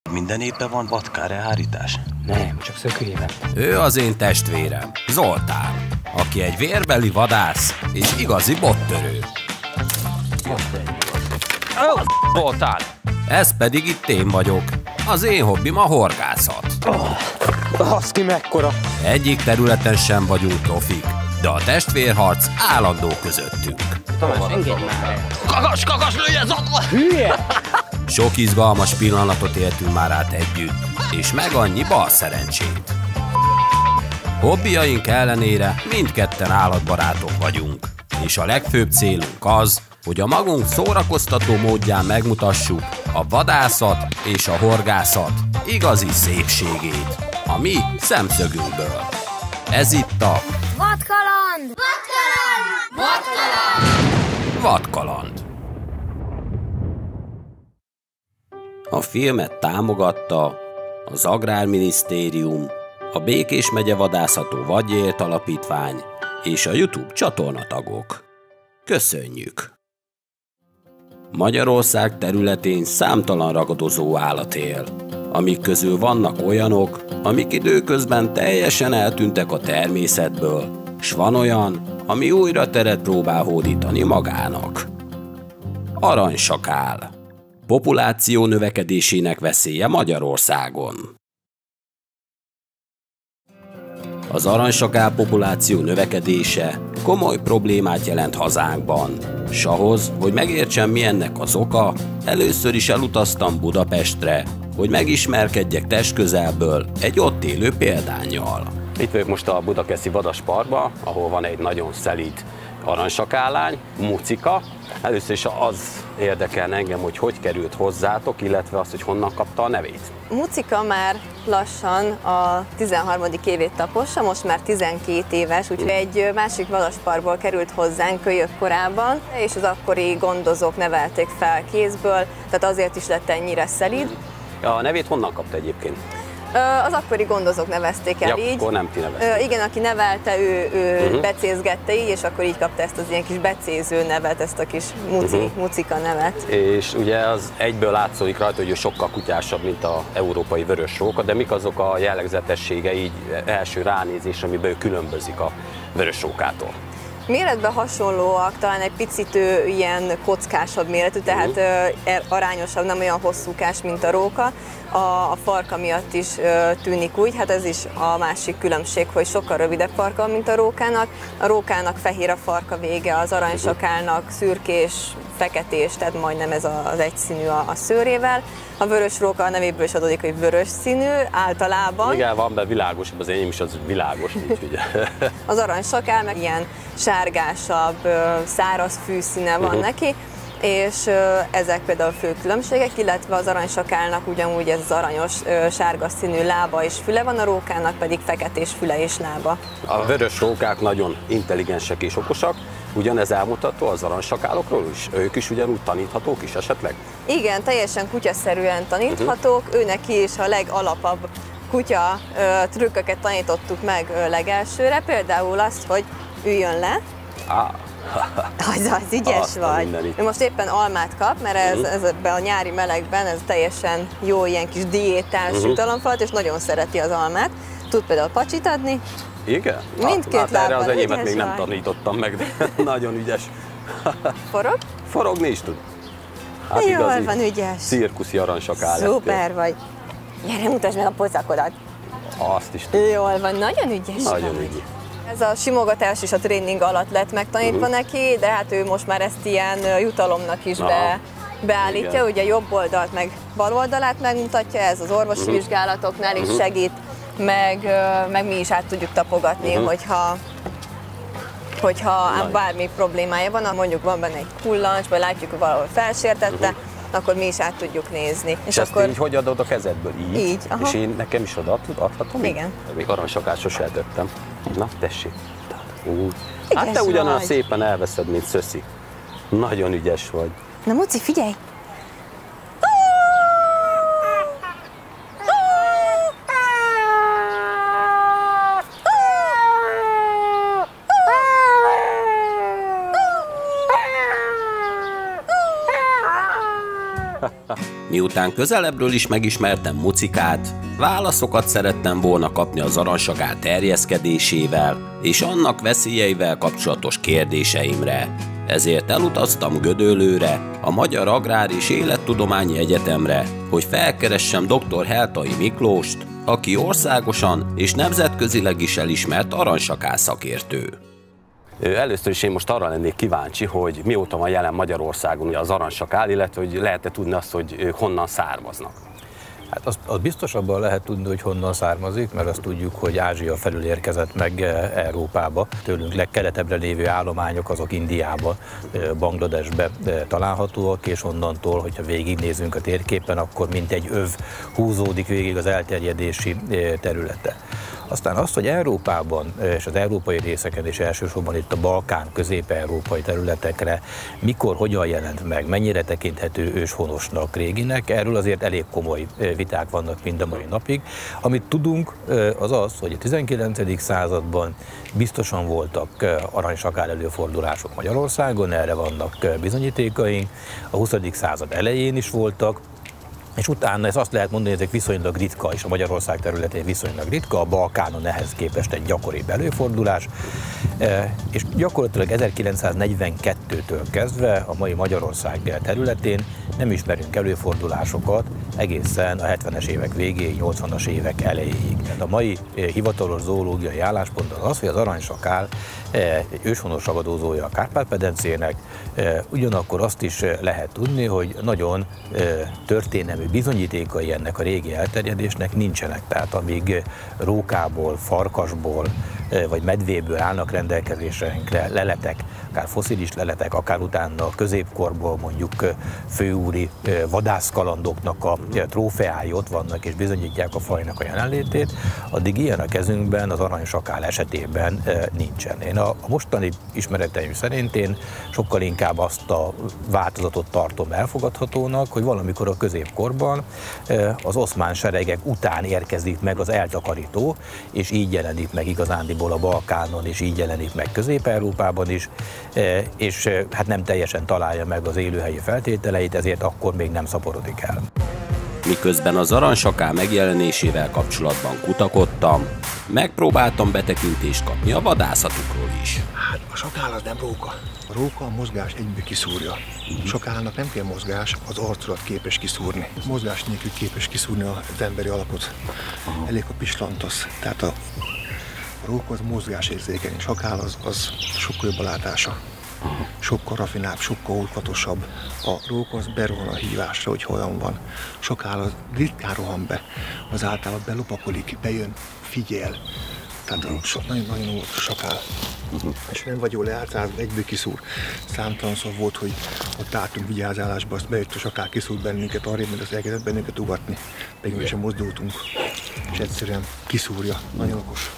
Minden évben van vadkárehárítás? Nem, csak szökőjében. Ő az én testvérem, Zoltán, aki egy vérbeli vadász és igazi bottörő. Zoltán! Ez pedig itt én vagyok. Az én hobbim a horgászat. Baszki, mekkora! Egyik területen sem vagyunk profik, de a testvérharc állandó közöttünk. Tamás, engedj már el! Kakas, lője Zoltán! Hülye! Sok izgalmas pillanatot éltünk már át együtt, és meg annyi bal szerencsét. Hobbiaink ellenére mindketten állatbarátok vagyunk, és a legfőbb célunk az, hogy a magunk szórakoztató módján megmutassuk a vadászat és a horgászat igazi szépségét, a mi szemszögünkből. Ez itt a Vadkaland! Vadkaland! Vadkaland! Vadkaland. A filmet támogatta az Agrárminisztérium, a Békés megye Vadászató Vadgyért Alapítvány és a YouTube csatornatagok. Köszönjük! Magyarország területén számtalan ragadozó állat él, amik közül vannak olyanok, amik időközben teljesen eltűntek a természetből, s van olyan, ami újra teret próbál hódítani magának. Aranysakál. Populáció növekedésének veszélye Magyarországon. Az aranysakál populáció növekedése komoly problémát jelent hazánkban, s ahhoz, hogy megértsem, mi ennek az oka, először is elutaztam Budapestre, hogy megismerkedjek testközelből egy ott élő példánnyal. Itt vagyok most a Budakeszi Vadasparkban, ahol van egy nagyon szelíd aranysakállány, Mucika. Először is az érdekel engem, hogy került hozzátok, illetve az, hogy honnan kapta a nevét. Mucika már lassan a 13. évét tapossa, most már 12 éves, úgyhogy egy másik vadasparkból került hozzánk kölyökkorában, és az akkori gondozók nevelték fel kézből, tehát azért is lett ennyire szelíd. A nevét honnan kapta egyébként? Az akkori gondozók nevezték el így. Akkor nem ti nevezték. Igen, aki nevelte, ő becézgette így, és akkor így kapta ezt az ilyen kis becéző nevet, ezt a kis Mucika nevet. És ugye az egyből látszik rajta, hogy ő sokkal kutyásabb, mint az európai vörösróka, de mik azok a jellegzetességei így első ránézés, amiben ő különbözik a vörösrókától? Méretben hasonlóak, talán egy picit ilyen kockásabb méretű, tehát arányosabb, nem olyan hosszúkás, mint a róka. A farka miatt is tűnik úgy, hát ez is a másik különbség, hogy sokkal rövidebb farka, mint a rókának. A rókának fehér a farka vége, az aranysakálnak szürkés, feketés, tehát majdnem ez az egyszínű a szőrével. A vörös róka a nevéből is adódik, hogy vörös színű általában. Igen, van be világosabb, az enyém is az világos, úgyhogy. Az aranysakál meg ilyen sárgásabb, száraz fűszíne van neki, és ezek például a fő különbségek, illetve az aranysakálnak ugyanúgy ez az aranyos, sárga színű lába és füle van, a rókának pedig feketés füle és lába. A vörös rókák nagyon intelligensek és okosak, ugyanez elmutató az aranysakálokról is? Ők is ugyanúgy taníthatók is esetleg? Igen, teljesen kutyaszerűen taníthatók, őneki is a legalapabb kutya trükköket tanítottuk meg legelsőre, például azt, hogy üljön le. Az ügyes vagy. Ő most éppen almát kap, mert ez ebben a nyári melegben ez teljesen jó ilyen kis diétás jutalomfalat, és nagyon szereti az almát. Tud például pacsit adni. Igen? Mindkét lábbal. Erre az enyémet még nem vagy. tanítottam meg, de nagyon ügyes. Forog? Forogni is tud. Hát jól van, ügyes. Cirkuszi aranysakál. Szuper vagy. Gyere, mutasd meg a pocakodat. Azt is tud. Jól van, nagyon ügyes. Nagyon ügyes. Ez a simogatás is a tréning alatt lett megtanítva neki, de hát ő most már ezt ilyen jutalomnak is beállítja. Igen. Ugye jobb oldalt meg bal oldalát megmutatja, ez az orvosi vizsgálatoknál is segít, meg mi is át tudjuk tapogatni, hogyha bármi problémája van, mondjuk van benne egy kullancs, vagy látjuk, hogy valahol felsértette, akkor mi is át tudjuk nézni. És ezt akkor így hogy adod a kezedből? Így? Aha. És én nekem is adhatom? Igen. Még aranysakát sose eltettem. Na, tessék. Hát te ugyanolyan szépen elveszed, mint Szöszi. Nagyon ügyes vagy. Na, Muci, figyelj! Miután miután közelebbről is megismertem Mucikát, válaszokat szerettem volna kapni az aranysakál terjeszkedésével és annak veszélyeivel kapcsolatos kérdéseimre. Ezért elutaztam Gödöllőre, a Magyar Agrár és Élettudományi Egyetemre, hogy felkeressem dr. Heltai Miklóst, aki országosan és nemzetközileg is elismert aranysakál szakértő. Először is én most arra lennék kíváncsi, hogy mióta van jelen Magyarországon az aranysakál, illetve hogy lehet-e tudni azt, hogy ők honnan származnak. Hát azt biztosabban lehet tudni, hogy honnan származik, mert azt tudjuk, hogy Ázsia felül érkezett meg Európába. Tőlünk legkeletebbre lévő állományok azok Indiában, Bangladesbe találhatóak, és onnantól, hogyha végignézünk a térképen, akkor mintegy öv húzódik végig az elterjedési területe. Aztán azt, hogy Európában és az európai részeken, és elsősorban itt a Balkán, közép-európai területekre mikor, hogyan jelent meg, mennyire tekinthető őshonosnak, réginek, erről azért elég komoly viták vannak mind a mai napig. Amit tudunk, az az, hogy a 19. században biztosan voltak aranysakál előfordulások Magyarországon, erre vannak bizonyítékaink, a 20. század elején is voltak, és utána ez azt lehet mondani, hogy ezek viszonylag ritka, és a Magyarország területén viszonylag ritka, a Balkánon ehhez képest egy gyakoribb előfordulás, és gyakorlatilag 1942-től kezdve a mai Magyarország területén nem ismerünk előfordulásokat egészen a 70-es évek végéig, 80-as évek elejéig. A mai hivatalos zoológiai álláspont az, hogy az aranysakál egy őshonos ragadozója a Kárpát-medencének, ugyanakkor azt is lehet tudni, hogy nagyon történelmi bizonyítékai ennek a régi elterjedésnek nincsenek. Tehát amíg rókából, farkasból vagy medvéből állnak rendelkezésünkre leletek, akár fosszilis leletek, akár utána a középkorból mondjuk főúri vadászkalandoknak a trófeái ott vannak és bizonyítják a fajnak a jelenlétét, addig ilyen a kezünkben az aranysakál esetében nincsen. Én a mostani ismereteim szerint én sokkal inkább azt a változatot tartom elfogadhatónak, hogy valamikor a középkorban az oszmán seregek után érkezik meg az eltakarító, és így jelenik meg igazándiból a Balkánon, és így jelenik meg Közép-Európában is, és hát nem teljesen találja meg az élőhelyi feltételeit, ezért akkor még nem szaporodik el. Miközben az aranysakál megjelenésével kapcsolatban kutakodtam, megpróbáltam betekintést kapni a vadászatukról is. Hát a sakál az nem róka. A róka a mozgás egyből kiszúrja. A sakálnak nem kell mozgás, az arculat képes kiszúrni. Mozgás nélkül képes kiszúrni az emberi alapot. Elég a pislantosz. Tehát a róka az mozgásérzékeny, a sakál az sokkal jobb a látása. Sokkal rafinább, sokkal olvatosabb. A róka az berohan a hívásra, hogy hogyan van. A sakál az ritkán rohan be, az általában belopakolik, bejön, figyel. Tehát nagyon-nagyon óvatos a sakál. És nem vagy jól leállt, egyből kiszúr. Számtalanszor volt, hogy ott álltunk vigyázálásba, azt bejött a sakál, kiszúrt bennünket arrébb, mert az elkezdett bennünket ugatni. Pedig mi sem mozdultunk. És egyszerűen kiszúrja. Nagyon okos.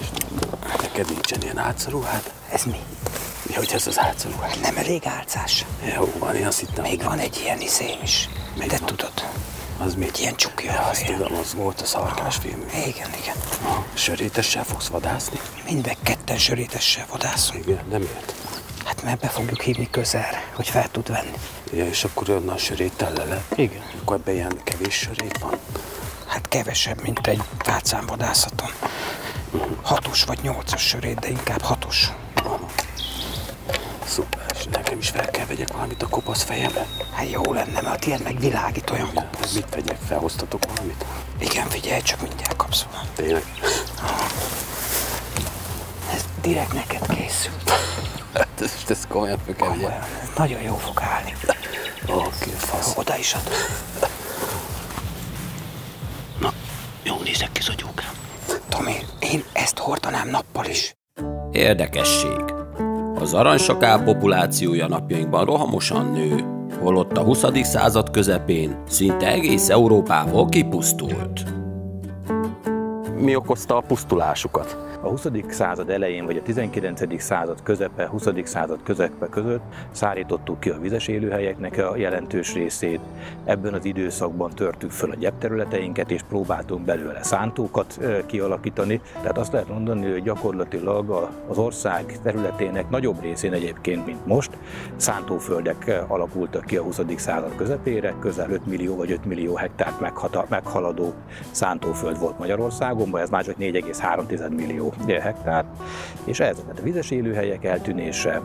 Neked nincsen ilyen álcaruhád? Ez mi? Mi, hogy ez az álcaruhád? Nem elég álcás. Jó van, én azt hittem. Még van egy ilyen izém is. Még Te van? tudod. Az mit? Egy ilyen csukja. Ja, azt tudom, az volt a szarkás filmű. Igen. Sörétessel fogsz vadászni? Mind ketten sörétessel vadászunk. Igen, de miért? Hát mert be fogjuk hívni közelre, hogy fel tud venni. Ja, és akkor onnan söréttel lele? Igen. Akkor ebben ilyen kevés sörét van? Hát kevesebb, mint egy tárcánvadászaton. 6-os vagy 8-as sörét, de inkább 6-os. Szuper, és nekem is fel kell vegyek valamit a kopasz fejemre? Hát jó lenne, mert a tiéd meg világít olyan kopasz. Mit vegyek? Felhoztatok valamit? Igen, figyelj, csak mindjárt kapsz valamit. Tényleg? Ez direkt neked készült. Hát ez komolyan fel kell vegyek. Komolyan, ez nagyon jó fog állni. Oké, fasz. Oda is ad. Na, jól nézek ki, Zogyókám. Tomi, én ezt hordanám nappal is. Érdekesség. Az aranysakál populációja napjainkban rohamosan nő, holott a 20. század közepén szinte egész Európából kipusztult. Mi okozta a pusztulásukat? A 20. század elején, vagy a 19. század közepe, 20. század közepe között szárítottuk ki a vizes élőhelyeknek a jelentős részét. Ebben az időszakban törtük föl a gyepterületeinket, és próbáltunk belőle szántókat kialakítani. Tehát azt lehet mondani, hogy gyakorlatilag az ország területének nagyobb részén egyébként, mint most, szántóföldek alakultak ki a 20. század közepére, közel 5 millió vagy 5 millió hektárt meghaladó szántóföld volt Magyarországon, ez már csak 4,3 millió hektár, és ez a vizes élőhelyek eltűnése,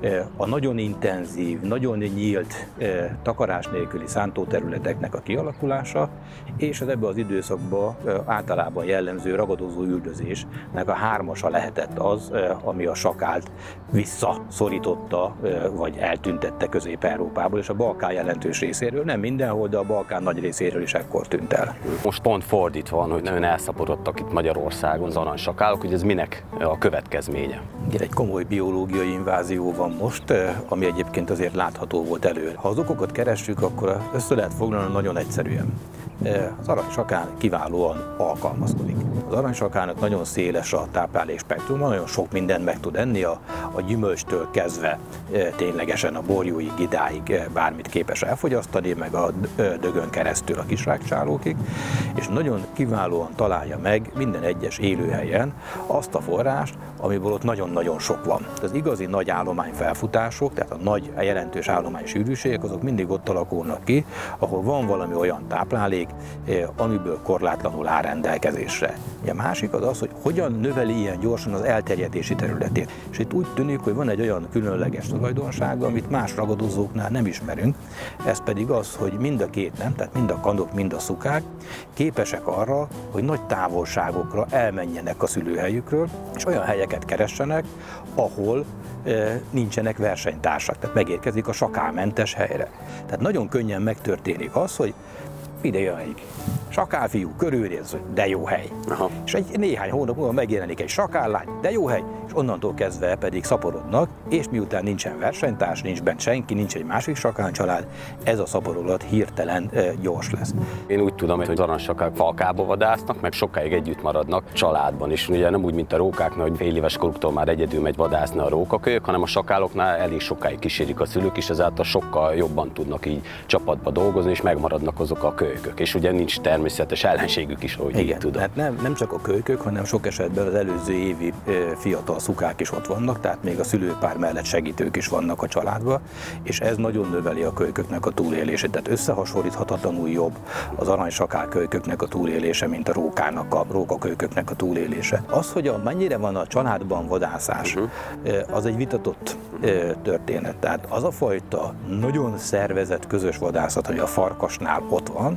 a nagyon intenzív, nagyon nyílt, takarás nélküli szántóterületeknek a kialakulása, és az ebben az időszakban általában jellemző ragadozó üldözésnek a hármasa lehetett az, ami a sakált visszaszorította, vagy eltüntette Közép-Európából, és a Balkán jelentős részéről, nem mindenhol, de a Balkán nagy részéről is ekkor tűnt el. Most pont fordítva van, hogy nagyon elszaporodtak itt Magyarországon az aranysakálok, hogy ez minek a következménye? Egy komoly biológiai invázió van most, ami egyébként azért látható volt előre. Ha az okokat keressük, akkor össze lehet foglalni nagyon egyszerűen. Az aranysakál kiválóan alkalmazkodik. Az aranysakálnak nagyon széles a táplálék spektruma, nagyon sok mindent meg tud enni, a gyümölcstől kezdve ténylegesen a borjóig, idáig bármit képes elfogyasztani, meg a dögön keresztül a kisrágcsálókig, és nagyon kiválóan találja meg minden egyes élőhelyen azt a forrást, amiből ott nagyon-nagyon sok van. Az igazi nagy állományfelfutások, tehát a nagy, jelentős állománysűrűségek, azok mindig ott alakulnak ki, ahol van valami olyan táplálék, amiből korlátlanul áll rendelkezésre. A másik az, hogy hogyan növeli ilyen gyorsan az elterjedési területét. És itt úgy tűnik, hogy van egy olyan különleges tulajdonsága, amit más ragadozóknál nem ismerünk, ez pedig az, hogy mind a két nem, tehát mind a kandok, mind a szukák képesek arra, hogy nagy távolságokra elmenjenek a szülőhelyükről, és olyan helyeket keressenek, ahol nincsenek versenytársak, tehát megérkezik a sakálmentes helyre. Tehát nagyon könnyen megtörténik az, hogy ide jönnek. Sakálfiú körülnéz, hogy de jó hely. Aha. És egy néhány hónap múlva megjelenik egy sakállány, de jó hely, és onnantól kezdve pedig szaporodnak, és miután nincsen versenytárs, nincs bent senki, nincs egy másik sakálcsalád, ez a szaporolat hirtelen gyors lesz. Én úgy tudom, hogy az aranysakálok falkába vadásznak, meg sokáig együtt maradnak családban is. Ugye nem úgy, mint a rókáknál, hogy fél éves koruktól már egyedül megy vadászni a rókakölyök, hanem a sakáloknál elég sokáig kísérik a szülők, és ezáltal sokkal jobban tudnak így csapatba dolgozni, és megmaradnak azok a kölykök. És ugye nincs természetes ellenségük is, ahogy így tudom. Hát nem csak a kölykök, hanem sok esetben az előző évi fiatal szukák is ott vannak, tehát még a szülőpár mellett segítők is vannak a családban, és ez nagyon növeli a kölyköknek a túlélését. Tehát összehasonlíthatatlanul jobb az aranysakál kölyköknek a túlélése, mint a rókakölyköknek a túlélése. Az, hogy mennyire van a családban vadászás, az egy vitatott történet. Tehát az a fajta nagyon szervezett közös vadászat, hogy a farkasnál ott van,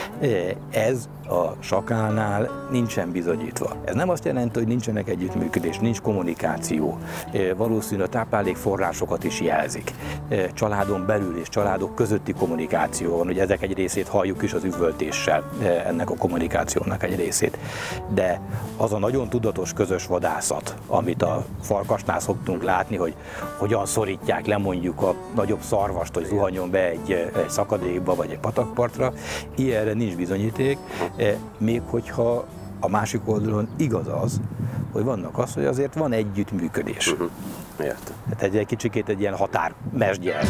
ez a sakálnál nincsen bizonyítva. Ez nem azt jelenti, hogy nincsenek együttműködés, nincs kommunikáció. Valószínűleg a táplálékforrásokat is jelzik. Családon belül és családok közötti kommunikáció van, hogy ezek egy részét halljuk is az üvöltéssel, ennek a kommunikációnak egy részét. De az a nagyon tudatos közös vadászat, amit a farkasnál szoktunk látni, hogy hogyan szorítják le mondjuk a nagyobb szarvast, hogy zuhanjon be egy szakadékba vagy egy patakpartra, ilyenre nincs bizonyíték, még hogyha a másik oldalon igaz az, hogy hogy azért van együttműködés. Értem. Tehát egy kicsikét egy ilyen határmesdje.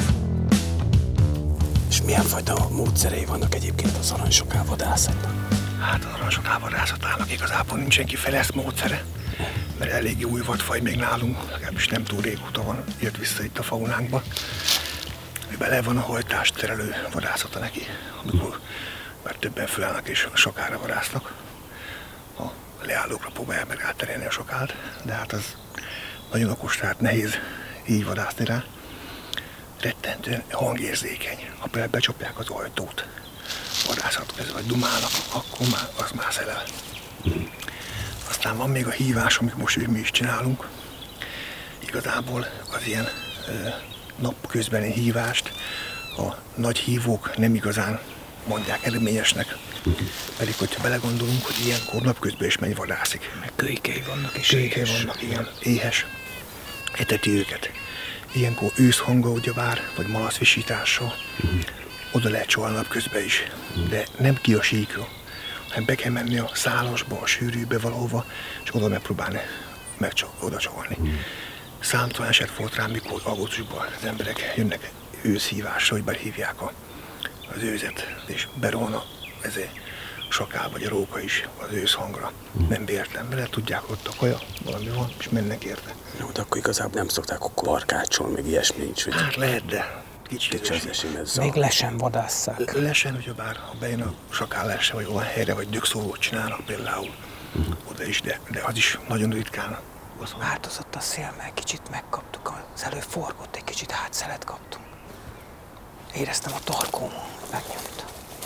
És milyen fajta módszerei vannak egyébként az aranysakál vadászatnak? Hát az aranysakál vadászatának igazából nincsen kifejlesztett módszere, mert elég új vadfaj még nálunk, legalábbis nem túl régóta van, jött vissza itt a faunánkba. Bele van a hajtást terelő vadászata neki, amikor már többen fölállnak és sakára vadásznak. A leállókra próbálják meg átterelni a sakált, de hát az nagyon okos, tehát nehéz így vadászni rá. Rettentően hangérzékeny. Ha például becsapják az ajtót, vadászat közben, vagy dumálnak, akkor már az már szelel. Aztán van még a hívás, amit most mi is csinálunk. Igazából az ilyen napközbeni hívást a nagy hívók nem igazán mondják eredményesnek. Pedig, hogyha belegondolunk, hogy ilyenkor napközben is megy vadászik. Meg kölykei vannak is. Kölykei vannak, igen, éhes. Eteti őket. Ilyenkor őszhanga ugye vár, vagy malaszvisítással. Oda lehet csalni napközben is, de nem ki a síkra, hanem be kell menni a szálasba, a sűrűbe valahova, és oda megpróbálni odacsolni. Számtalan eset volt rám, mikor augusztusban az emberek jönnek őszhívásra, hogy behívják az őzet, és berolna ezért sakál vagy a róka is az őszhangra. Nem véletlen bele, tudják, ott a kaja, valami van, és mennek érte. Jó, de akkor igazából nem szokták akkor barkácsol, meg ilyesmi nincs, hogy... Hát lehet, de kicsit még le sem vadásszák. Le sem, hogyha bár ha bejön a sakál lesse, vagy olyan helyre, vagy dögszóvót csinálnak például, oda is, de az is nagyon ritkán. Változott a szél, mert kicsit megkaptuk, az előbb forgott, egy kicsit hátszelet kaptunk. Éreztem a tarkómon, megnyomta.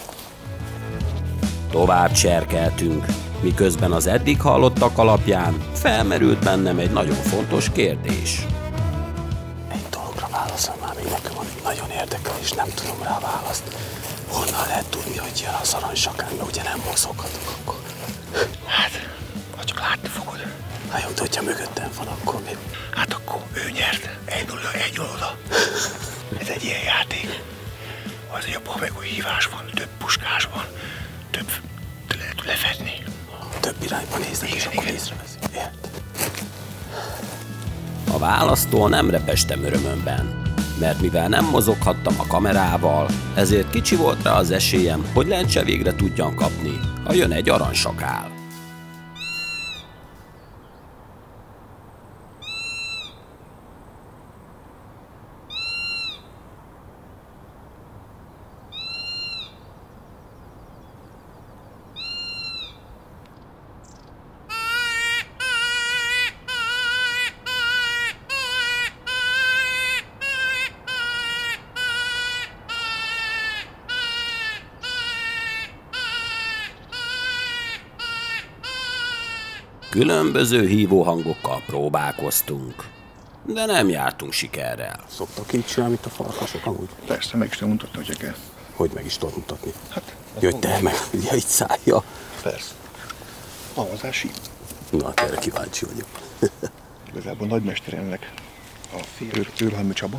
Tovább cserkeltünk, miközben az eddig hallottak alapján felmerült bennem egy nagyon fontos kérdés. Egy dologra válaszol már még nekem, ami nagyon érdekel, és nem tudom rá választ. Honnan lehet tudni, hogy jön az aranysakál, mert ugye nem mozoghatok akkor? Hát, ha csak látni fogod. Na jó, de hogyha mögöttem van, akkor mi? Hát akkor ő nyert. 1-0 oda. Ez egy ilyen játék. Azért abban meg olyan hívás van, több puskás van, több lehet lefedni. Több irányba néznek, és akkor észreveszik. A választól nem repestem örömömben, mert mivel nem mozoghattam a kamerával, ezért kicsi volt rá az esélyem, hogy lencse végre tudjam kapni, ha jön egy aranysakál. Különböző hívóhangokkal próbálkoztunk, de nem jártunk sikerrel. Szoktak így csinálni, mint a farkasok amúgy? Persze, meg is tudom mutatni, hogyha kell. Hogy meg is tudod mutatni? Hát, jöjj te meg, ugye itt szállja. Persze. Havazási. Na, hát erre kíváncsi vagyok. Igazából nagymesteremnek a Őrhalmi Csaba.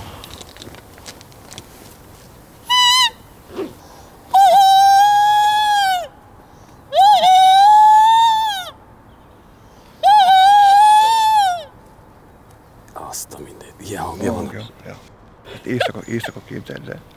Azt a mindegy. Ilyen hangja van. Ja. Hát éjszaka képzeld el.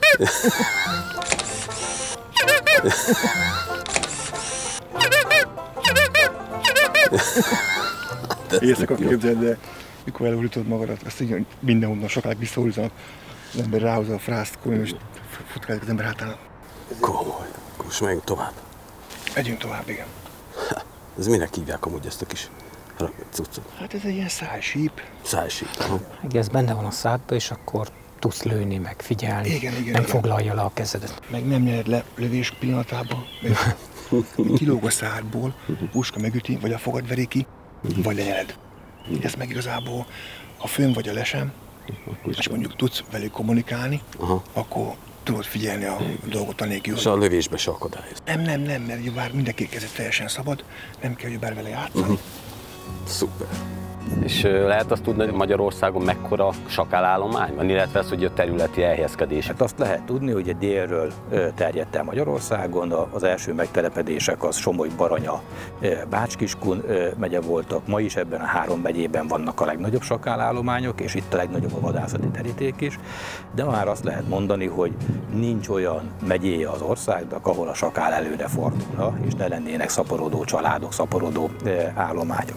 Éjszaka képzeld el, mikor elhúrítod magadat, azt így mindenhonnan sokáig visszahúzzanak, az ember ráhozza a frászt, és futkálik az ember hátán. Komoly. Most megyünk tovább. Megyünk tovább, igen. Ez minek hívják amúgy ezt a kis cuccot? Hát ez egy ilyen szájsíp. Szájsíp. Ez benne van a szádba, és akkor tudsz lőni, meg figyelni. Igen. Nem foglalja le a kezedet. Meg nem nyered le lövés pillanatában. Kilóg a szádból, puska megüti, vagy a fogad veri ki, vagy lenyered. Ez meg igazából, ha fönn vagy a lesem, és mondjuk tudsz velük kommunikálni, akkor tudod figyelni a dolgot anélkül. És a lövésbe se akadályoz. Nem, mert bár mindenki kezet teljesen szabad, nem kell, hogy bár vele játszani. Szuper. És lehet azt tudni, hogy Magyarországon mekkora sakálállomány van, illetve az, hogy a területi elhelyezkedés? Hát azt lehet tudni, hogy délről terjedt el Magyarországon, az első megtelepedések az Somogy, Baranya, Bács-Kiskun megye voltak, ma is ebben a 3 megyében vannak a legnagyobb sakálállományok, és itt a legnagyobb a vadászati teríték is, de már azt lehet mondani, hogy nincs olyan megyéje az országnak, ahol a sakál előre fordulna, és ne lennének szaporodó családok, szaporodó állományok.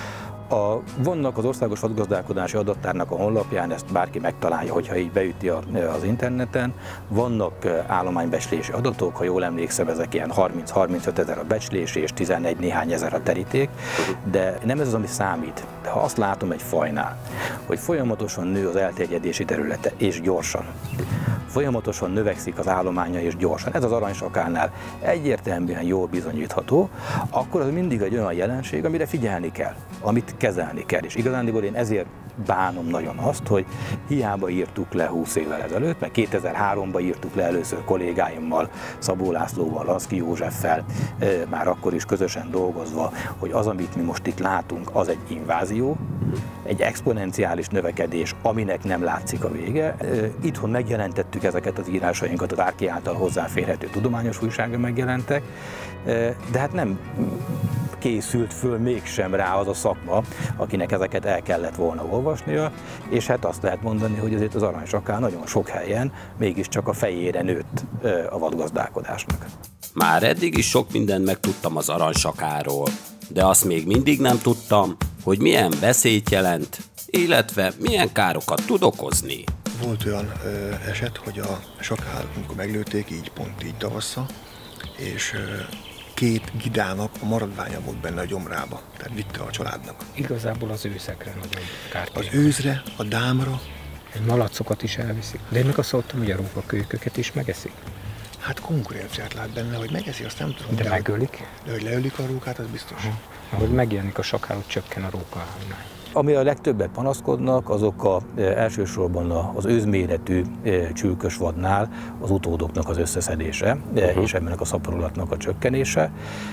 Vannak az Országos Vadgazdálkodási Adattárnak a honlapján, ezt bárki megtalálja, hogyha így beüti az interneten. Vannak állománybecslési adatok, ha jól emlékszem, ezek ilyen 30-35 ezer a becslés és 11 néhány ezer a teríték, de nem ez az, ami számít. De ha azt látom egy fajnál, hogy folyamatosan nő az elterjedési területe, és gyorsan, folyamatosan növekszik az állománya, és gyorsan, ez az aranysakálnál egyértelműen jól bizonyítható, akkor az mindig egy olyan jelenség, amire figyelni kell, amit kezelni kell. És igazándiból én ezért bánom nagyon azt, hogy hiába írtuk le 20 évvel ezelőtt, mert 2003-ban írtuk le először kollégáimmal, Szabó Lászlóval, Laszki Józseffel, már akkor is közösen dolgozva, hogy az, amit mi most itt látunk, az egy invázió, egy exponenciális növekedés, aminek nem látszik a vége. Itthon megjelentettük ezeket az írásainkat, az Árki által hozzáférhető tudományos újságban megjelentek, de hát nem készült föl mégsem rá az a szakma, akinek ezeket el kellett volna olvasnia, és hát azt lehet mondani, hogy azért az aranysakál nagyon sok helyen mégiscsak a fejére nőtt a vadgazdálkodásnak. Már eddig is sok mindent megtudtam az aranysakáról, de azt még mindig nem tudtam, hogy milyen veszélyt jelent, illetve milyen károkat tud okozni. Volt olyan eset, hogy a sakál, amikor meglőtték, így pont így tavasszal, és 2 gidának a maradványa volt benne a gyomrába, tehát vitte a családnak. Igazából az őszekre nagyon kárt. Az őzre, a dámra. Malacokat is elviszik. De én meg azt hallottam, hogy a rókakölyköket is megeszik. Hát konkurenciát lát benne, hogy megeszi, azt nem tudom. De megölik? De hogy leölik a rókát, az biztos. Ahogy megjelenik a sakál, hogy csökken a rókaállomány. Ami a legtöbbet panaszkodnak, azok elsősorban az őzméretű csülkös vadnál az utódoknak az összeszedése, és ennek a szaporulatnak a csökkenése.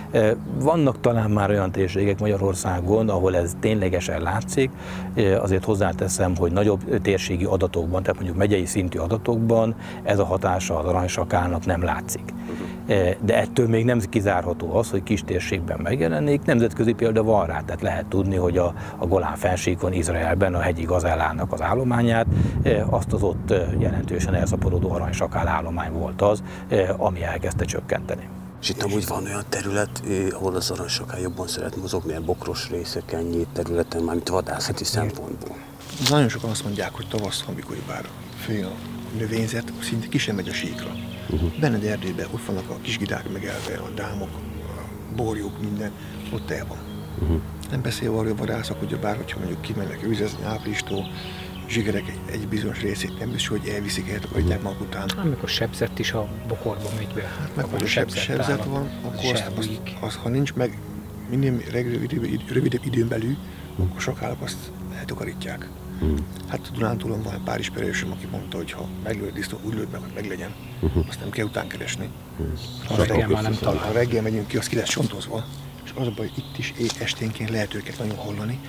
Vannak talán már olyan térségek Magyarországon, ahol ez ténylegesen látszik, azért hozzáteszem, hogy nagyobb térségi adatokban, tehát mondjuk megyei szintű adatokban ez a hatása az aranysakálnak nem látszik. De ettől még nem kizárható az, hogy kis térségben megjelenik. Nemzetközi példa van rá, tehát lehet tudni, hogy a Golán fennsíkon, Izraelben a hegyi gazellának az állományát, azt az ott jelentősen elszaporodó aranysakál állomány volt az, ami elkezdte csökkenteni. És itt amúgy van olyan terület, ahol az aranysakál jobban szeret mozogni, a bokros részeken, nyílt területen, mármint vadászati szempontból. Nagyon sokan azt mondják, hogy tavasz, amikor bár fő a növényzet, szinte ki sem megy a síkra. Benned erdőben ott vannak a kisgidák megelve, a dámok, a borjók, minden, ott el van. Nem beszélve arról a vadászok, hogy bár hogyha mondjuk kimennek őzezni áprilistól, zsigerek egy bizonyos részét nem biztos, hogy elviszik, eltakarítják maguk után. Amikor sebzett is a bokorba megy be. Hát meg hogy a sebzett van, akkor az, ha nincs meg minél rövidebb időn belül, akkor sakálok azt eltakarítják. Hát a Dunántúlon van pár ismerősöm, aki mondta, hogy ha meglőd disznó, úgy lőd meg, hogy meglegyen. Azt nem kell után keresni. Reggel már nem talál. Ha reggel megyünk ki, az ki lesz csontozva. És az a baj, itt is esténként lehet őket nagyon hallani,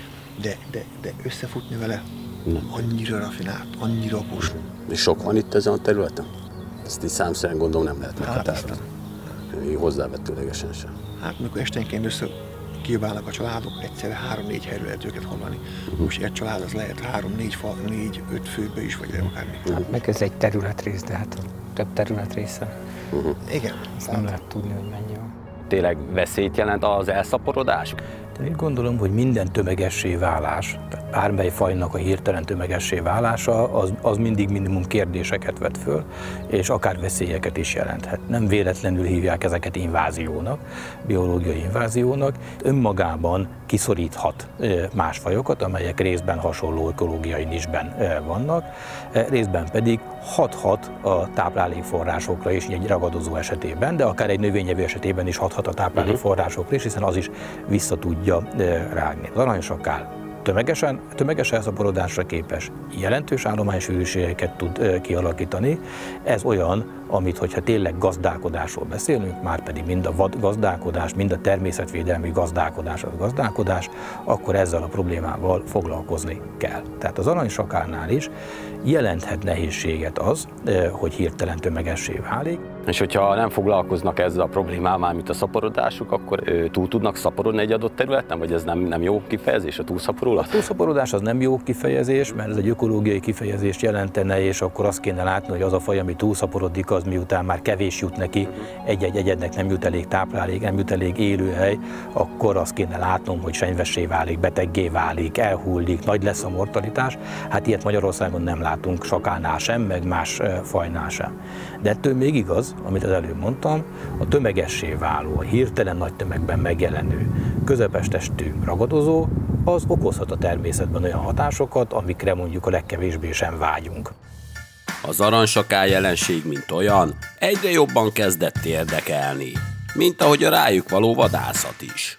de összefutni vele annyira rafinált, annyira okos. És sok van itt ezen a területen? Ezt így számszerűen gondolom nem lehet meghatározni. Hozzávetőlegesen sem. Hát mikor esténként kiabálnak a családok, egyszerre 3-4 helyről lehet őket hallani. Most egy család az lehet 3-4 fa, 4-5 főbe is, vagy akármi. Hát meg ez egy területrész, de hát több területrésze. Igen. Ezt nem lehet tudni, hogy mennyi van. Tényleg veszélyt jelent az elszaporodás? Én gondolom, hogy minden tömegessé válás, tehát bármely fajnak a hirtelen tömegessé válása, az mindig minimum kérdéseket vet föl, és akár veszélyeket is jelenthet. Nem véletlenül hívják ezeket inváziónak, biológiai inváziónak. Önmagában kiszoríthat más fajokat, amelyek részben hasonló ökológiai nisben vannak, részben pedig hathat a táplálékforrásokra is egy ragadozó esetében, de akár egy növényevő esetében is hathat a táplálékforrásokra is, hiszen az is vissza tudja rágni. Az aranysakál tömeges elszaporodásra képes, jelentős állománysűrűségeket tud kialakítani. Ez olyan, amit, hogyha tényleg gazdálkodásról beszélünk, már pedig mind a vadgazdálkodás, mind a természetvédelmi gazdálkodás, akkor ezzel a problémával foglalkozni kell. Tehát az aranysakálnál is jelenthet nehézséget az, hogy hirtelen tömegessé válik. És hogyha nem foglalkoznak ezzel a problémával, mint a szaporodásuk, akkor túl tudnak szaporodni egy adott területen, vagy ez nem jó kifejezés, a túlszaporulat? A túlszaporodás az nem jó kifejezés, mert ez egy ökológiai kifejezést jelentene, és akkor azt kéne látni, hogy az a faj, ami túlszaporodik, az miután már kevés jut neki, egy-egy egyednek nem jut elég táplálék, nem jut elég élőhely, akkor azt kéne látnom, hogy senyvessé válik, beteggé válik, elhullik, nagy lesz a mortalitás. Hát ilyet Magyarországon nem látunk sakálnál sem, meg más fajnál sem. De ettől még igaz, amit az előbb mondtam, a tömegessé váló, a hirtelen nagy tömegben megjelenő, közepes testű ragadozó, az okozhat a természetben olyan hatásokat, amikre mondjuk a legkevésbé sem vágyunk. Az aranysakál jelenség, mint olyan, egyre jobban kezdett érdekelni, mint ahogy a rájuk való vadászat is.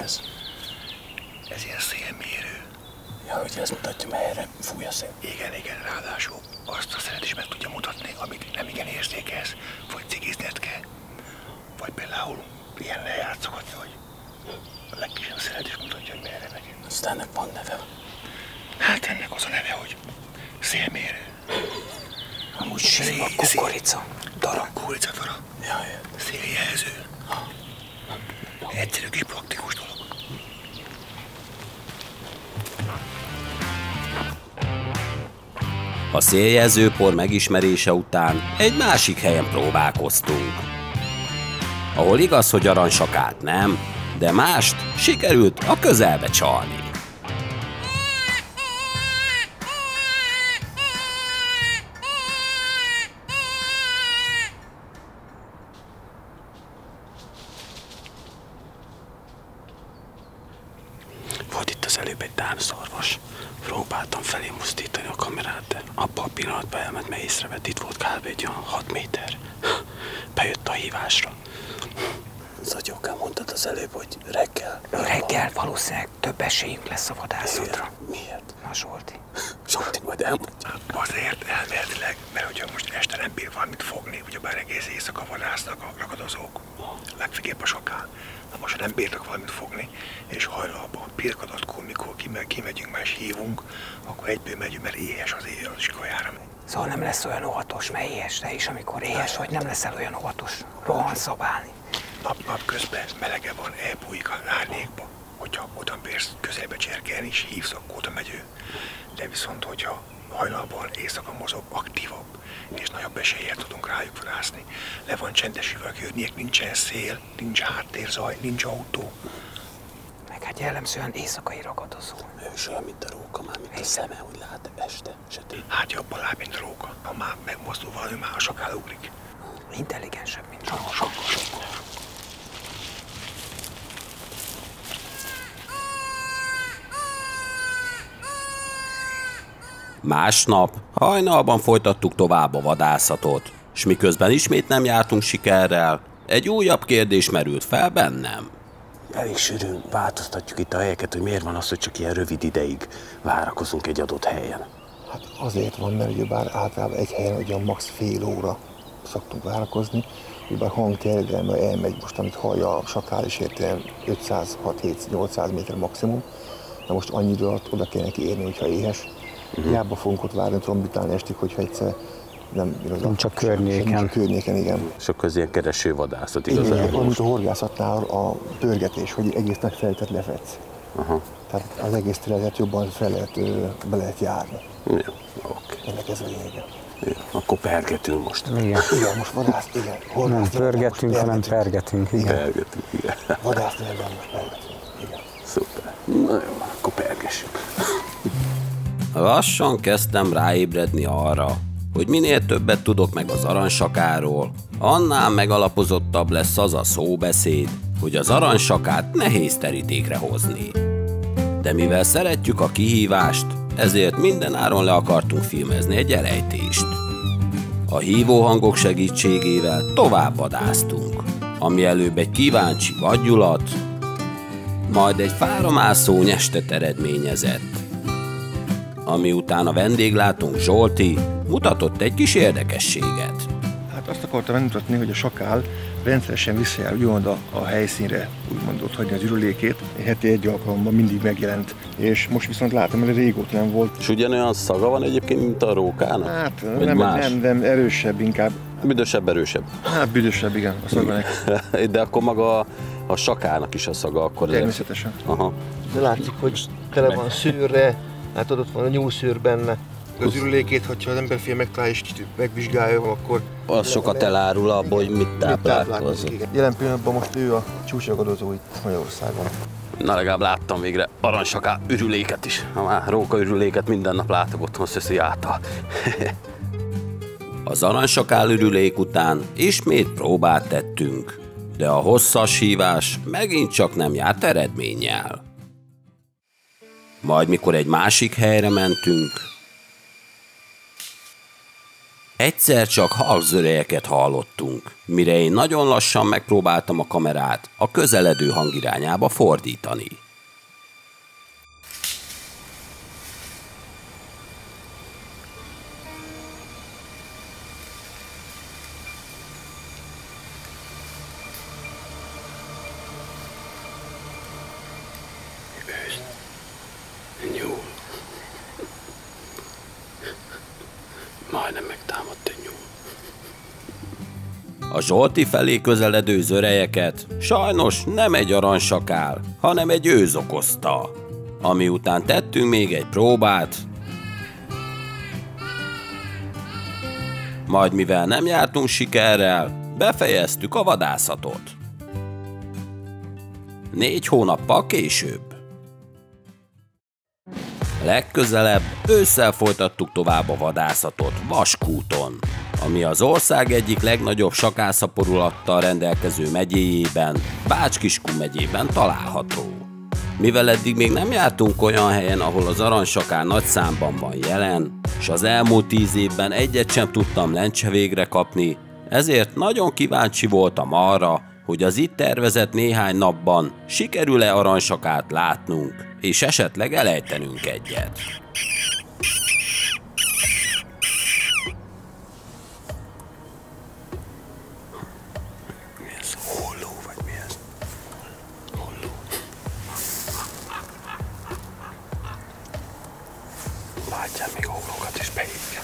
ez? Ez ilyen szélmérő. Ja, hogy ez mutatja, merre fúj a szél. Igen, ráadásul azt a szelet is meg tudja mutatni, amit nem igen érzékelsz, vagy cigizned kell. Vagy például ilyen lejátszogatni, hogy a legkisebb szelet is mutatja, hogy merre megy. Aztán ennek van neve. Hát ennek az a neve, hogy szélmérő. Amúgy sima kukorica. Dara. Kukorica dara. Jaj. Széljelző. Egyszerű és praktikus dolog. A széljelzőpor megismerése után egy másik helyen próbálkoztunk, ahol igaz, hogy aranysakát nem, de mást sikerült a közelbe csalni. Volt itt az előbb egy dánszorvos. Próbáltam felé mozdítani a kamerát, de abban a pillanatban elment, mert észrevett, itt volt kb. Egy olyan 6 méter. Bejött a hívásra. Zagyókán mondtad az előbb, hogy reggel. Reggel valószínűleg több esélyünk lesz a vadászatra. Miért? Na, Zsolti. Zsolti, majd elmondja. Azért elméletileg, mert hogyha most este nem bír valamit fogni, ugyebár egész éjszaka vadásznak a ragadozók, legfőképp a sakál. Na most, ha nem bírnak valamit fogni, és hajnalban pirkadatkor, mikor kimegyünk, már és hívunk, akkor egyből megyünk, mert éhes az éjjel, és kajára megy. Szóval nem lesz olyan óvatos, mert éhes, de is amikor éhes vagy, nem leszel olyan óvatos. Rohan szabálni. Nap közben melege van, elbújik a árnyékba. Hogyha oda bérsz közelbe cserkelni, és hívsz, akkor oda megy ő. De viszont, hogyha hajnalban éjszaka mozog, aktívabb, és nagyobb eséllyel tudunk rájuk vadászni. Le van csendesülve a környék, nincsen szél, nincs háttérzaj, nincs autó. Meg hát jellemzően éjszakai ragadozó. Ő is olyan, mint a róka, már mint a szeme, hogy lát este, sötét. Hát jobb a láb, mint a róka. Ha már megmozdul valami, már a sakál ugrik. Intelligensebb, mint a Sokkal. Másnap hajnalban folytattuk tovább a vadászatot, s miközben ismét nem jártunk sikerrel, egy újabb kérdés merült fel bennem. Elég sűrűn változtatjuk itt a helyeket, hogy miért van az, hogy csak ilyen rövid ideig várakozunk egy adott helyen. Hát azért van, mert ugyebár általában egy helyen ugyan max. Fél óra szoktunk várakozni, ugyebár hangterjedelme elmegy most, amit hallja a sakál, és értően 500-600-800 méter maximum. Na most annyi idő alatt oda kell neki érni, hogyha éhes. Hiába fogunk ott várni, trombitálni estig, hogyha egyszer nem csak környéken. Környéken, igen. És akkor ez ilyen kereső vadászat igazából. igazából. Igen, mint a horgászatnál a pörgetés, hogy egész nagy felületet lefedsz. Tehát az egész területet jobban be lehet járni. Ja, oké. Ennek ez a lényege. Ja, akkor pergetünk most. Igen, most vadász, igen. Nem pörgetünk, hanem pergetünk. Igen. Pergetünk, igen. Vadászni ebben most pergetünk, igen. Szuper. Na jó, akkor pergessünk. Lassan kezdtem ráébredni arra, hogy minél többet tudok meg az aranysakáról, annál megalapozottabb lesz az a szóbeszéd, hogy az aranysakát nehéz terítékre hozni. De mivel szeretjük a kihívást, ezért mindenáron le akartunk filmezni egy elejtést. A hívóhangok segítségével tovább vadásztunk, ami előbb egy kíváncsi vadgyulat, majd egy fáramászó nyestet eredményezett, ami után a vendéglátónk Zsolti mutatott egy kis érdekességet. Hát azt akartam megmutatni, hogy a sakál rendszeresen visszajár ugyanoda a helyszínre, úgymond ott hagyni az ürülékét. Heti egy alkalommal mindig megjelent, és most viszont látom, hogy régóta nem volt. És ugyanolyan szaga van egyébként, mint a rókának? Hát nem, erősebb inkább. Büdösebb, erősebb? Hát büdösebb, igen, a szaga neki. De akkor maga a sakának is a szaga akkor... Természetesen. Aha. De látszik, hogy tele van szőrre, hát ott van a nyúlszőr benne. Az ürülékét, hogyha az emberfél megtalálja és megvizsgálja, akkor... Az sokat elárul abból, hogy mit táplálkozik. Jelen pillanatban most ő a csúcsragadozó itt Magyarországon. Na, legalább láttam végre aranysakál ürüléket is. Ha már róka ürüléket minden nap látok otthon szöszi által. Az aranysakál ürülék után ismét próbát tettünk, de a hosszas hívás megint csak nem járt eredménnyel. Majd mikor egy másik helyre mentünk, Egyszer csak halzörejeket hallottunk, mire én nagyon lassan megpróbáltam a kamerát a közeledő hangirányába fordítani. Nyúl. Majdnem megtámadt egy nyúl. A Zsolti felé közeledő zörejeket sajnos nem egy aranysakál, hanem egy őz okozta. Ami után tettünk még egy próbát, majd mivel nem jártunk sikerrel, befejeztük a vadászatot. 4 hónappal később. Legközelebb ősszel folytattuk tovább a vadászatot Vaskúton, ami az ország egyik legnagyobb sakálszaporulattal rendelkező megyéjében, Bács-Kiskun megyében található. Mivel eddig még nem jártunk olyan helyen, ahol az aranysakál nagy számban van jelen, s az elmúlt 10 évben egyet sem tudtam lencse végre kapni, ezért nagyon kíváncsi voltam arra, hogy az itt tervezett néhány napban sikerül-e aranysakát látnunk, és esetleg elejtenünk egyet. Mi ez? Holló vagy mi ez? Holló. Látjál, még a hollókat is behívja.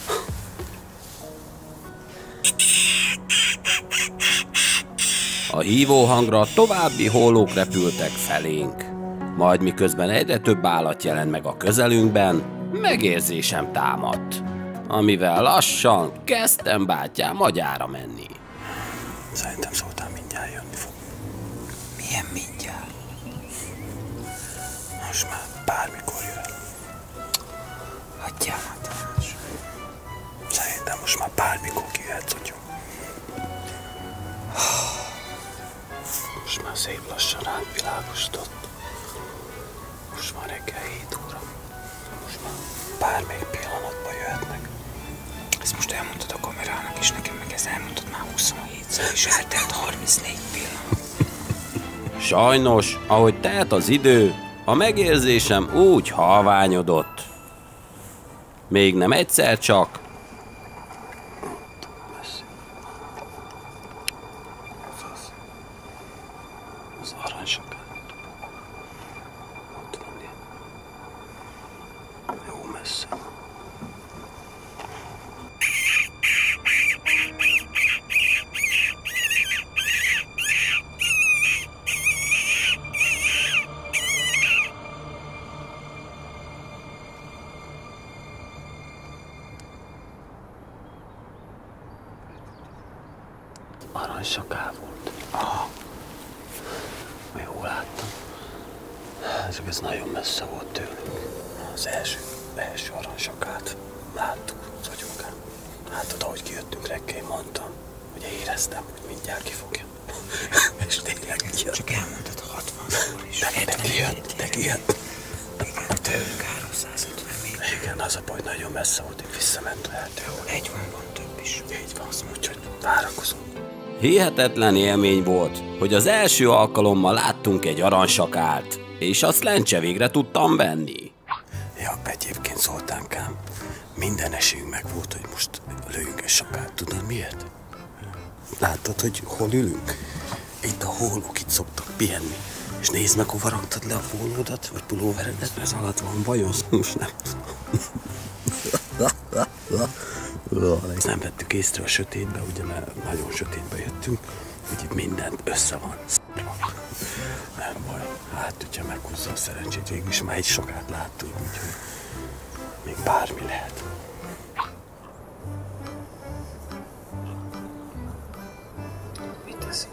A hívóhangra további hollók repültek felénk. Majd miközben egyre több állat jelent meg a közelünkben, megérzésem támadt, amivel lassan kezdtem bátyám agyára menni. Szerintem Zoltán mindjárt jönni fog. Milyen mindjárt? Most már bármikor jöhet. Hagyjál már, Tamás. Szerintem most már bármikor kijöhetsz, hogy most már szép lassan ránk világosodott. Most már reggel 7 óra. Most már bármelyik pillanatban jöhetnek. Ezt most elmondtad a kamerának, és nekem meg ezt elmondtad már 27-szer, és eltelt 34 pillanat. Sajnos, ahogy telt az idő, a megérzésem úgy halványodott. Még nem egyszer csak, Az aranysakál. Ott van ilyen. Jó messze. Aranysakál volt. Jól láttam. Csak ez nagyon messze volt tőlünk. Az első aranysakát láttuk az agyunkán. Látod, ahogy kijöttünk reggel, mondtam, hogy éreztem, hogy mindjárt ki fog jönni. És tényleg kijött. Csak elmondtad 60-szor is. De kijött. Igen, tőlünk 350 méter. Igen, az a baj, nagyon messze volt, hogy visszament lehet. Egy van több is. Így van, úgyhogy várakozunk. hihetetlen élmény volt, hogy az első alkalommal láttunk egy aranyssakált, és azt lencse végre tudtam venni. Ja, egyébként Zoltánkám, minden esélyünk meg volt, hogy most lőjünk egy sakált. Tudod miért? Láttad, hogy hol ülünk? Itt a hólók itt szoktak pihenni. És nézd meg, hova raktad le a pólódat, vagy pulóveredet, ez alatt van vajon, most nem tudom. Ezt nem vettük észre a sötétbe, ugye, mert nagyon sötétbe jöttünk, hogy itt mindent össze van szarva. Nem baj, hát ugye meghúzza a szerencsét, végül is már egy sakát láttunk, úgyhogy még bármi lehet. Mit eszik?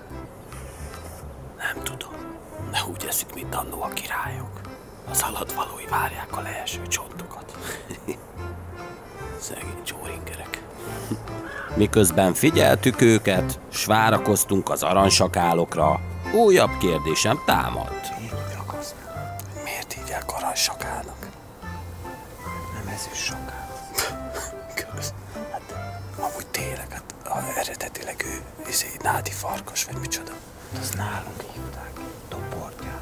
Nem tudom. Ne úgy eszik, mint annó a királyok. Az alattvalói várják a leeső csontokat. Szegény csóringerek. Miközben figyeltük őket, s várakoztunk az aranysakálokra, újabb kérdésem támadt. Miért hívják aranysakálnak? Nem ezüst sakál. Hát nádi farkas, vagy micsoda? Az nálunk hívták, toportyán.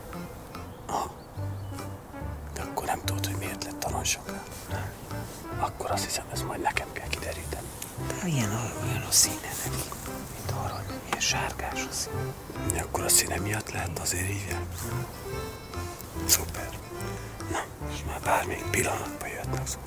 De akkor nem tudod, hogy miért lett aranysakál? Nem. Akkor azt hiszem, ez majd nekem kell kideríteni. De olyan a színe neki, mint arany, ilyen sárgás a színe. Ja, akkor a színe miatt lehet, azért hívják. Szuper. Na, és már bármelyik pillanatban jöhetnek szó.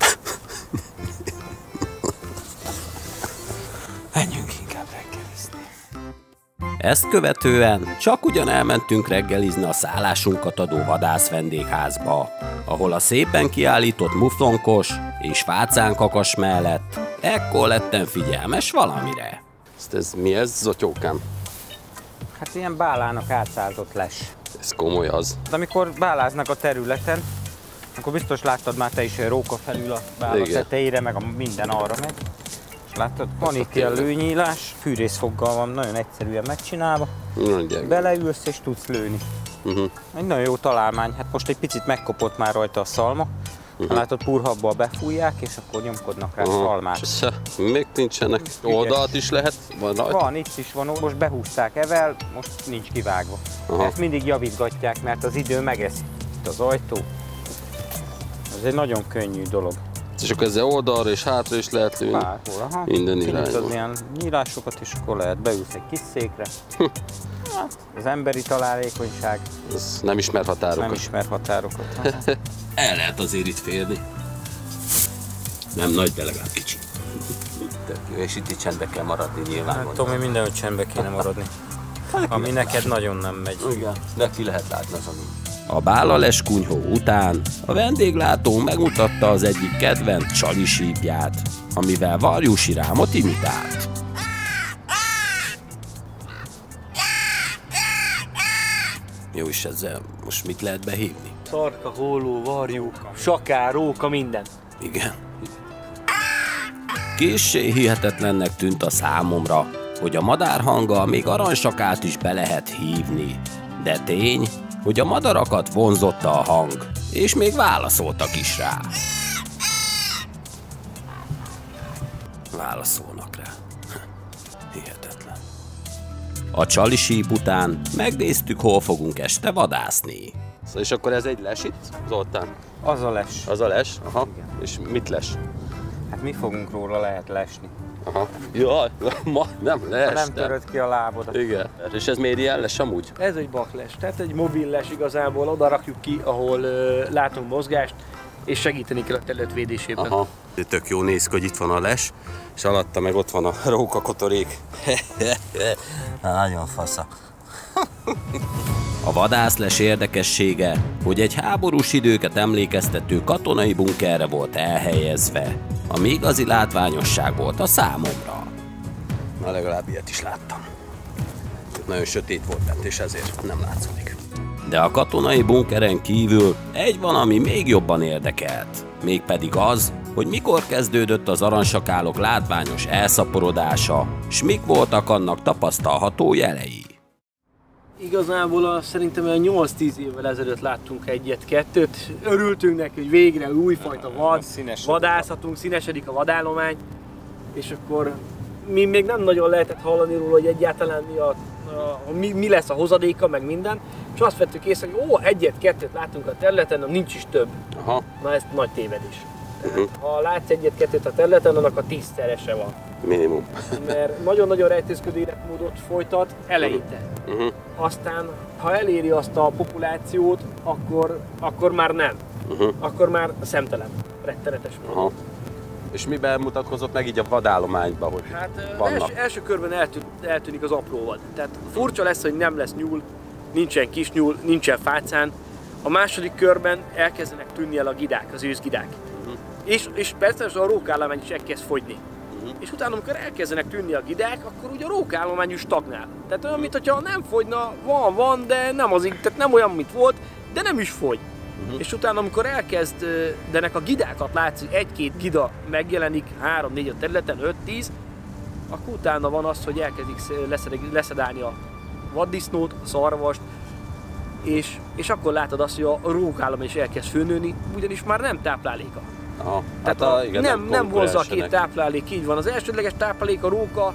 Menjünk inkább reggelizni. Ezt követően csak ugyan elmentünk reggelizni a szállásunkat adó vadász vendégházba, ahol a szépen kiállított muflonkos és fácánkakas mellett ekkor lettem figyelmes valamire. Ez mi ez, Zotyókám? Hát ilyen bálának átszázott les. Ez komoly az. De amikor báláznak a területen, akkor biztos láttad már te is, hogy róka felül a bála tetejére, meg a minden arra megy. És láttad, van itt ilyen lőnyílás, fűrészfoggal van nagyon egyszerűen megcsinálva. Beleülsz és tudsz lőni. Egy nagyon jó találmány, hát most egy picit megkopott már rajta a szalma. Látod, purhabbal befújják, és akkor nyomkodnak rá szalmát. Még nincsenek, oldalt is lehet? Van, itt is van, most behúzták evel, most nincs kivágva. Ezt mindig javítgatják, mert az idő megeszi. Itt az ajtó. Ez egy nagyon könnyű dolog. És akkor ezzel oldalra és hátra is lehet lőni? Bárhol, aha. Minden irányba. Ilyen nyílásokat, és akkor lehet beülsz egy kis székre. Az emberi találékonyság. Ez nem ismer határokat. Nem ismer határokat. El lehet azért itt férni. Nem nagy, de legalább kicsi. És itt csendbe kell maradni nyilván. Hát Tomi, mindenhogy csendbe kéne maradni. Ami neked nagyon nem megy. Igen, de ki lehet látni az amin. A bálales kunyhó után a vendéglátó megmutatta az egyik kedvenc csali sípját, amivel Varjusi Rámot imitált. Jó, és ezzel most mit lehet behívni? Szarka, hóló, varjú, sakár, róka, minden. Igen. Késsé hihetetlennek tűnt a számomra, hogy a madárhanggal még aranysakát is be lehet hívni. De tény, hogy a madarakat vonzotta a hang, és még válaszoltak is rá. Válaszolnak rá. Hihetetlen. A csali síp után megnéztük, hol fogunk este vadászni. Szóval és akkor ez egy les itt, Zoltán? Az a les. Az a les? Aha. Igen. És mit les? Hát mi fogunk róla lehet lesni. Aha. Jaj, ma nem les. Nem töröd ki a lábodat. Igen. És ez miért ilyen les amúgy? Ez egy bakles, tehát egy mobil les igazából, oda rakjuk ki, ahol látunk mozgást, és segíteni kell a terület védésében. Aha. Tök jó néz ki, hogy itt van a les, és alatta meg ott van a rókakotorék. Nagyon fasza. A vadászles érdekessége, hogy egy háborús időket emlékeztető katonai bunkerre volt elhelyezve, ami igazi látványosság volt a számomra. Na, legalább ilyet is láttam. Nagyon sötét volt bent, és ezért nem látszódik. De a katonai bunkeren kívül egy van, ami még jobban érdekelt. Mégpedig az, hogy mikor kezdődött az aranysakálok látványos elszaporodása, s mik voltak annak tapasztalható jelei. Igazából szerintem 8-10 évvel ezelőtt láttunk egyet-kettőt. Örültünk neki, hogy végre újfajta vadászhatunk, színesedik a vadállomány, és akkor mi még nem nagyon lehetett hallani róla, hogy egyáltalán mi lesz a hozadéka, meg minden. És azt vettük észre, hogy egyet-kettőt látunk a területen, nincs is több. Aha. Na ez nagy tévedés. Ha látsz egyet-kettőt a területen, annak a 10-szerese van. Minimum. Mert nagyon-nagyon rejtőzködő életmódot folytat eleinte. Aztán, ha eléri azt a populációt, akkor már nem. Akkor már szemtelen, rettenetes módon. És miben mutatkozott meg így a vadállományban, hogy hát vannak? első körben eltűnik az apró vad. Tehát furcsa lesz, hogy nem lesz nyúl, nincsen kis nyúl, nincsen fácán. A második körben elkezdenek tűnni el a gidák, az őszgidák. És persze a rókállomány is elkezd fogyni. És utána, amikor elkezdenek tűnni a gidák, akkor ugye a rókállomány is stagnál. Tehát olyan, mintha nem fogyna, van, de nem az, tehát nem olyan, mint volt, de nem is fogy. És utána, amikor elkezdenek a gidákat látsz, hogy egy-két gida megjelenik 3-4 a területen, 5-10, akkor utána van az, hogy elkezdik leszedálni a vaddisznót, a szarvast, és akkor látod azt, hogy a rókállomány is elkezd fölnőni, ugyanis már nem tápláléka. Aha. Tehát igen, nem vonzza a két táplálék, így van. Az elsődleges táplálék a róka,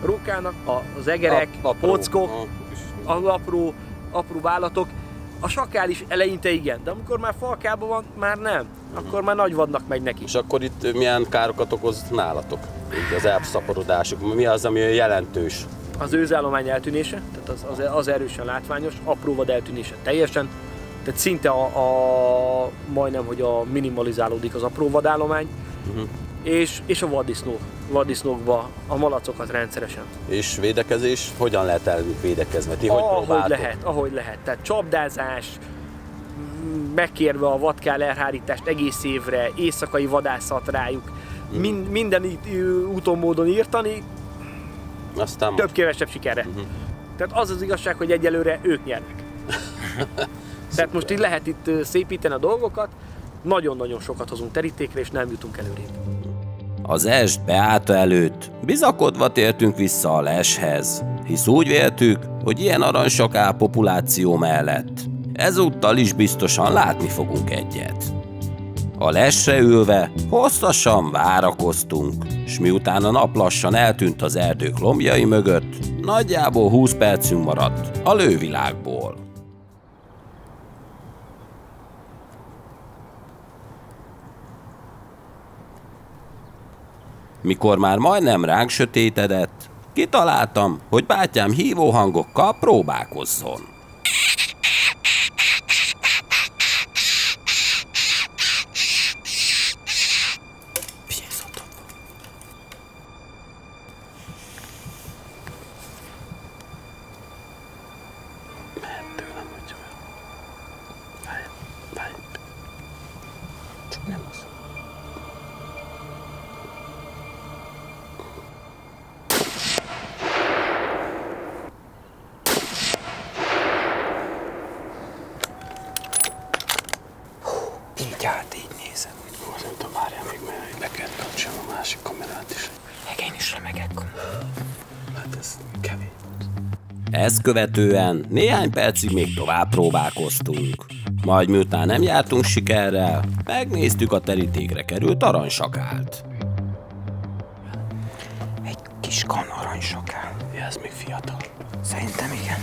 rókának az egerek, a pockok, az apró állatok. A sakál is eleinte igen, de amikor már falkában van, már nem. Akkor már nagy vadnak megy neki. És akkor itt milyen károkat okoz nálatok? Így az elszaporodásuk, mi az, ami jelentős? Az őzállomány eltűnése, tehát az erősen látványos, apró vad eltűnése teljesen. Tehát szinte majdnem, hogy minimalizálódik az apró vadállomány. És a vaddisznókba a malacokat rendszeresen. És védekezés? Hogyan lehet ellenük védekezni? Ti hogy próbáltok? Ahogy lehet. Tehát csapdázás, megkérve a vadkál elhárítást egész évre, éjszakai vadászat rájuk, minden úton módon írtani, aztán több-kevesebb sikerre. Tehát az igazság, hogy egyelőre ők nyernek. Tehát most így lehet itt szépíteni a dolgokat, nagyon-nagyon sokat hozunk terítékre, és nem jutunk előrébb. Az est beállta előtt bizakodva tértünk vissza a leshez, hisz úgy véltük, hogy ilyen aranysakál populáció mellett ezúttal is biztosan látni fogunk egyet. A lesre ülve hosszasan várakoztunk, s miután a nap lassan eltűnt az erdők lombjai mögött, nagyjából 20 percünk maradt a lővilágból. Mikor már majdnem ránk sötétedett, kitaláltam, hogy bátyám hívóhangokkal próbálkozzon. Így nézem. Nem tudom, várjál még, mert be kell kapcsolni a másik kamerát is. Meg én is remegek. Hát ez kevés. Ezt követően néhány percig még tovább próbálkoztunk. Majd miután nem jártunk sikerrel, megnéztük a terítékre került aranysakált. Egy kis kan aranysakál. Ja, ez még fiatal. Szerintem igen.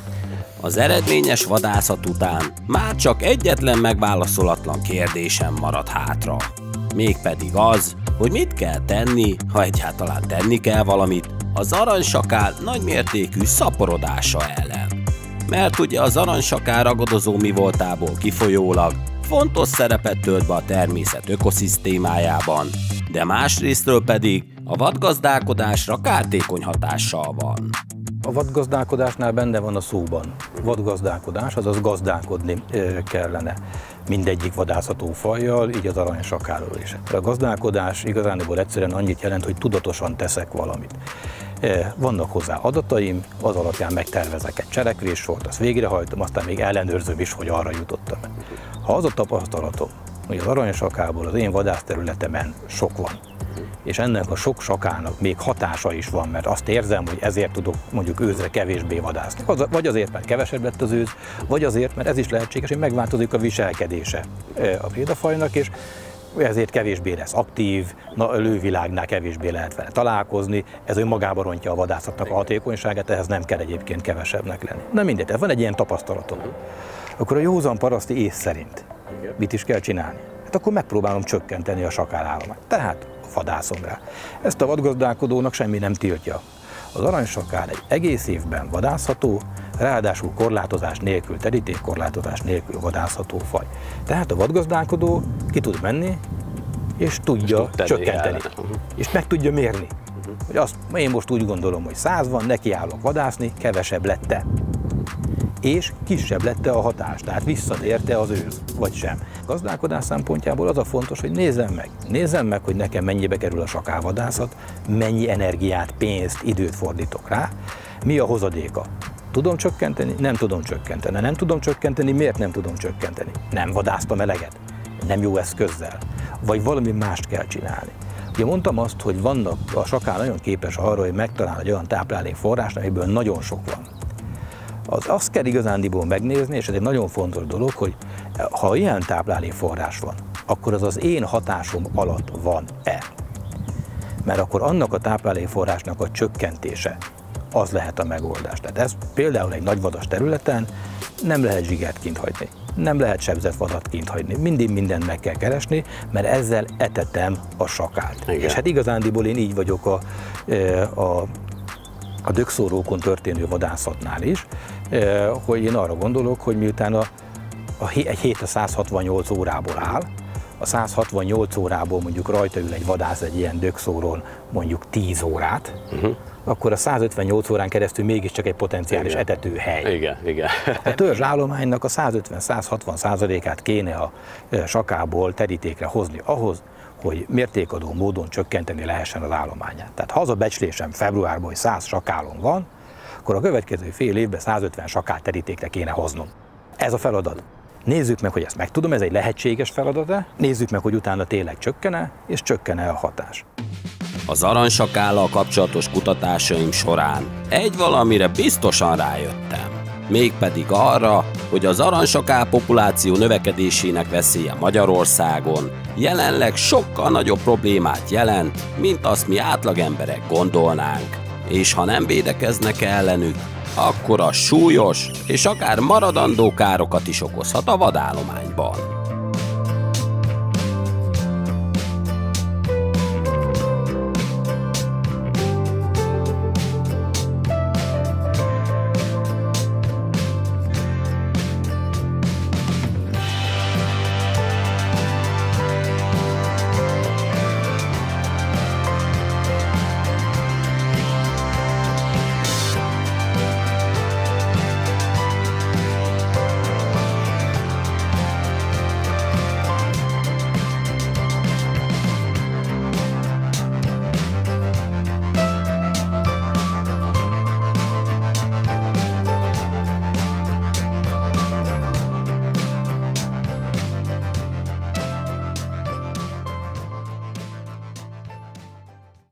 Az eredményes vadászat után már csak egyetlen megválaszolatlan kérdésem maradt hátra. Mégpedig az, hogy mit kell tenni, ha egyáltalán tenni kell valamit, az aranysakál nagymértékű szaporodása ellen. Mert ugye az aranysakál ragadozó mi voltából kifolyólag fontos szerepet tölt be a természet ökoszisztémájában, de másrésztről pedig a vadgazdálkodásra kártékony hatással van. A vadgazdálkodásnál benne van a szóban. Vadgazdálkodás, azaz gazdálkodni kellene mindegyik vadászható fajjal, így az aranysakálról is. A gazdálkodás igazából egyszerűen annyit jelent, hogy tudatosan teszek valamit. Vannak hozzá adataim, az alapján megtervezek egy cselekvéssort, azt végrehajtom, aztán még ellenőrzöm is, hogy arra jutottam. Ha az a tapasztalatom, hogy az aranysakálból az én vadászterületemen sok van, és ennek a sok sakálnak még hatása is van, mert azt érzem, hogy ezért tudok mondjuk őzre kevésbé vadászni. Vagy azért, mert kevesebb lett az őz, vagy azért, mert ez is lehetséges, hogy megváltozik a viselkedése a prédafajnak, és ezért kevésbé lesz aktív, a lővilágnál kevésbé lehet vele találkozni, ez önmagában rontja a vadászatnak a hatékonyságát, ehhez nem kell egyébként kevesebbnek lenni. Na mindegy, ez van egy ilyen tapasztalatom. Akkor a józan paraszti ész szerint mit is kell csinálni? Hát akkor megpróbálom csökkenteni a sakálállományt. Tehát vadászom rá. Ezt a vadgazdálkodónak semmi nem tiltja. Az aranysakál egy egész évben vadászható, ráadásul korlátozás nélkül, terítékkorlátozás nélkül vadászható faj. Tehát a vadgazdálkodó ki tud menni, és tudja csökkenteni. És meg tudja mérni. Hogy azt, én most úgy gondolom, hogy 100 van, nekiállok vadászni, kevesebb lett-e. És kisebb lett-e a hatás, tehát visszatérte az őz, vagy sem. A gazdálkodás szempontjából az a fontos, hogy nézzem meg, hogy nekem mennyibe kerül a sakálvadászat, mennyi energiát, pénzt, időt fordítok rá, mi a hozadéka. Tudom csökkenteni? Nem tudom csökkenteni. Nem tudom csökkenteni, miért nem tudom csökkenteni? Nem vadásztam eleget, nem jó eszközzel, vagy valami mást kell csinálni. Ugye mondtam azt, hogy vannak, a sakál nagyon képes arra, hogy megtalál egy olyan táplálékforrást, amiből nagyon sok van. Azt kell igazándiból megnézni, és ez egy nagyon fontos dolog, hogy ha ilyen táplálékforrás van, akkor az az én hatásom alatt van-e. mert akkor annak a táplálékforrásnak a csökkentése az lehet a megoldás. Tehát ez például egy nagyvadas területen nem lehet zsigert kint hagyni, nem lehet sebzett vadat kint hagyni, mindig mindent meg kell keresni, mert ezzel etetem a sakált. Igen. És hát igazándiból én így vagyok a dögszórókon történő vadászatnál is, hogy én arra gondolok, hogy miután egy hét a 168 órából áll, a 168 órából mondjuk rajta ül egy vadász egy ilyen dögszórón mondjuk 10 órát, akkor a 158 órán keresztül mégiscsak egy potenciális etetőhely. Igen. A törzsállománynak a 150-160%-át kéne a sakából terítékre hozni ahhoz, hogy mértékadó módon csökkenteni lehessen az állományát. Tehát ha az a becslésem februárban, hogy 100 sakálon van, akkor a következő fél évben 150 sakál terítékre kéne hoznom. Ez a feladat. Nézzük meg, hogy ezt meg tudom, ez egy lehetséges feladat-e, nézzük meg, hogy utána tényleg csökkene, és csökkene a hatás. Az aranysakállal kapcsolatos kutatásaim során egy valamire biztosan rájöttem. Mégpedig arra, hogy az aranysakál populáció növekedésének veszélye Magyarországon jelenleg sokkal nagyobb problémát jelent, mint azt mi átlagemberek gondolnánk. És ha nem védekeznek ellenük, akkor az súlyos és akár maradandó károkat is okozhat a vadállományban.